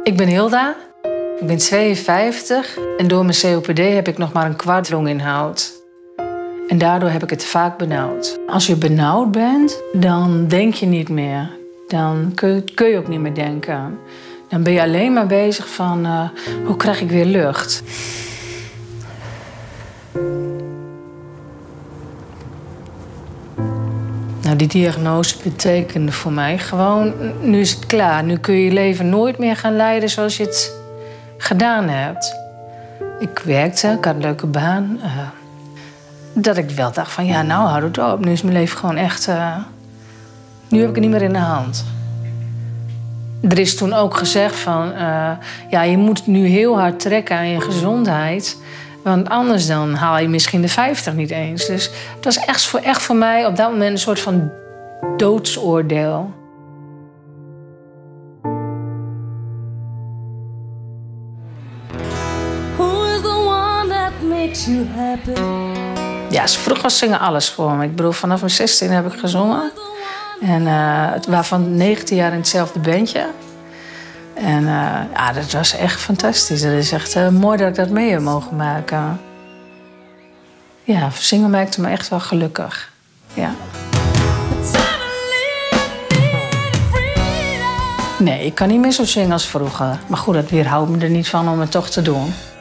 Ik ben Hilda, ik ben 52 en door mijn COPD heb ik nog maar een kwart longinhoud. En daardoor heb ik het vaak benauwd. Als je benauwd bent, dan denk je niet meer. Dan kun je ook niet meer denken. Dan ben je alleen maar bezig van, hoe krijg ik weer lucht? Nou, die diagnose betekende voor mij gewoon, nu is het klaar. Nu kun je je leven nooit meer gaan leiden zoals je het gedaan hebt. Ik werkte, ik had een leuke baan. Dat ik wel dacht van, ja, nou, houd het op. Nu is mijn leven gewoon echt... nu heb ik het niet meer in de hand. Er is toen ook gezegd van, ja, je moet nu heel hard trekken aan je gezondheid. Want anders dan haal je misschien de 50 niet eens. Dus het was echt voor mij op dat moment een soort van doodsoordeel. Ja, vroeger was zingen alles voor me. Ik bedoel, vanaf mijn 16 heb ik gezongen. En waarvan 19 jaar in hetzelfde bandje. En ja, dat was echt fantastisch. Dat is echt mooi dat ik dat mee heb mogen maken. Ja, zingen maakte me echt wel gelukkig. Ja. Nee, ik kan niet meer zo zingen als vroeger. Maar goed, dat weerhoudt me er niet van om het toch te doen.